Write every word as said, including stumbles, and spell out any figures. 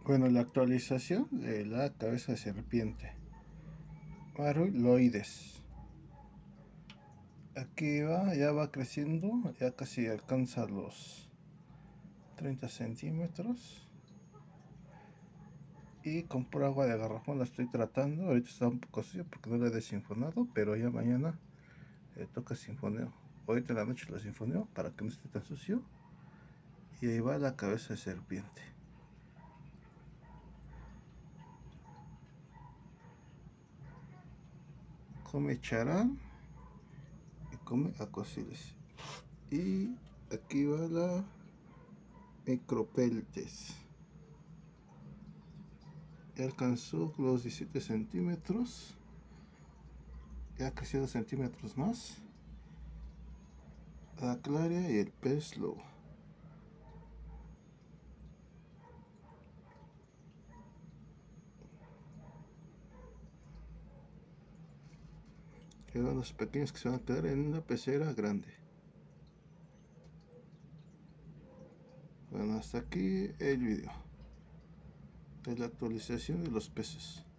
Bueno, la actualización de la cabeza de serpiente. Maruloides. Aquí va, ya va creciendo, ya casi alcanza los treinta centímetros. Y con pura agua de garrafón la estoy tratando. Ahorita está un poco sucio porque no la he desinfonado, pero ya mañana eh, toca sinfoneo. Ahorita en la noche la sinfoneo para que no esté tan sucio. Y ahí va la cabeza de serpiente. Come charán y come acosiles. Y aquí va la micropeltes. Ya alcanzó los diecisiete centímetros. Ya ha crecido centímetros más. La claria y el pez lobo. Quedan los pequeños que se van a quedar en una pecera grande. Bueno, hasta aquí el video de la actualización de los peces.